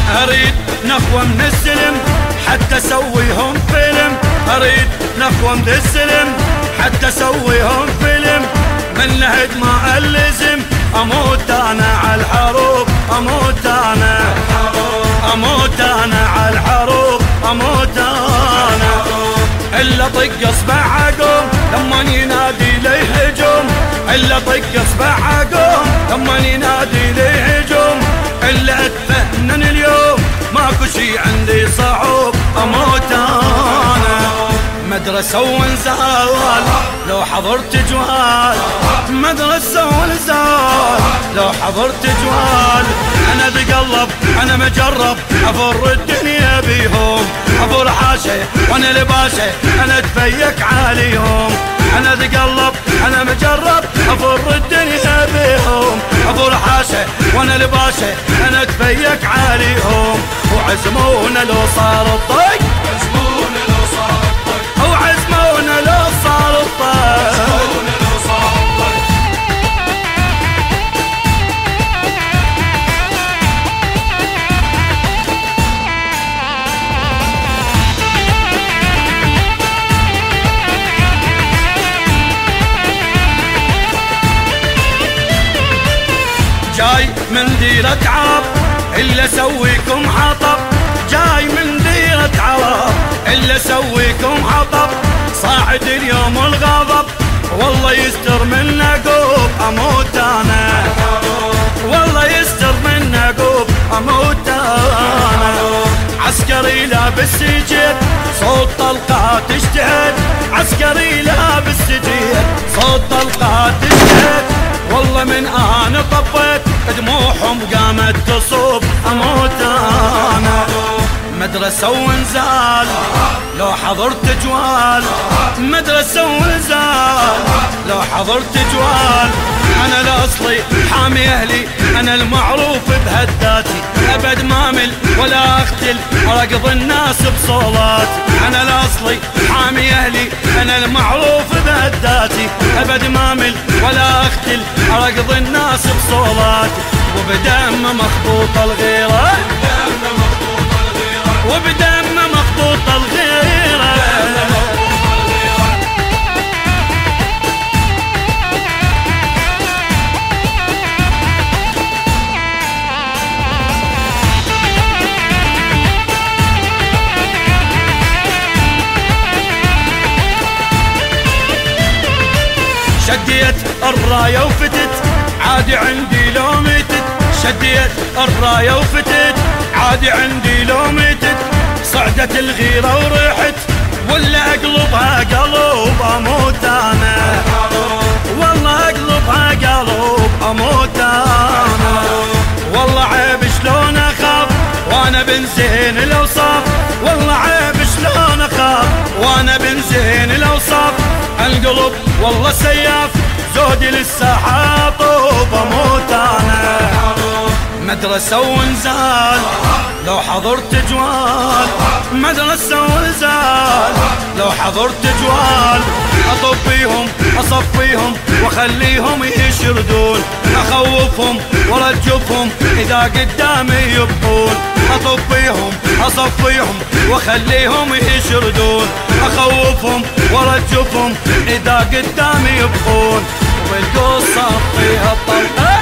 اريد نخوة من السلم حتى اسويهم فيلم، اريد نخوة من السلم حتى اسويهم فيلم. من نهد ما اللزم اموت انا على الحروب، اموت انا، اموت انا على الحروب، اموت انا. الا طق اصبع عقوم لما ينادي لي هجوم، الا طق اصبع عقوم لما ينادي لي هجوم. الا اتفنن اليوم ماكو شي عندي صعوب، اموت انا. مدرسة ونزال لو حضرت جوال، مدرسة ونزال لو حضرت جوال. انا بقلب انا مجرب افر الدنيا بيهم، افر حاشة وانا لباشة انا اتفيك عليهم. انا بقلب انا مجرب افر الدنيا بيهم، افر حاشة وانا لباشة انا اتفيك عليهم. وعزمونا لو صار الطق، عزمونا لو صار الطق، وعزمونا لو صار الطق، عزمونا لو صار الطق. جاي من ديرة عرب إلا اسويكم حطب، جاي من ديرة عرب إلا اسويكم حطب. صاعد اليوم الغضب والله يستر من نقوب، اموت انا والله يستر من نقوب، اموت انا. عسكري لابس سجيد صوت طلقات تجتهد، عسكري لابس سجيد صوت طلقات تجتهد. والله من انا طبيت دموعهم قامت تصوب، اموت انا. مدرسة ونزال لو حضرت جوال، مدرسة ونزال لو حضرت جوال. انا الاصلي حامي اهلي، انا المعروف بهداتي، ابد ما امل ولا اختل ارقض الناس بصولاتي. انا الاصلي حامي اهلي، انا المعروف بهداتي، ابد ما امل ولا اختل ارقض الناس بصولاتي. وبدم مخطوط الغيرة، وبدم مخطوط الغيرة. شديت الراية وفتت عادي عندي لو متت، شديت الراية وفتت عادي عندي لو متت. صعدت الغيرة ورحت ولا اقلبها قلوب، اموت انا والله اقلبها قلوب، اموت انا. والله عيب شلون اخاف وانا بنزين الاوصاف، والله عيب شلون اخاف وانا بنزين الاوصاف. القلب والله سياف زودي للساحة طوب، اموت انا. مدرسة ونزال لو حضرت جوال، مدرسة ونزال لو حضرت جوال. اطبيهم اصفيهم واخليهم يشردون، اخوفهم وارجفهم اذا قدامي يبقون. اطبيهم اصفيهم واخليهم يشردون، اخوفهم وارجفهم اذا قدامي يبقون. والقصة فيها الطلقة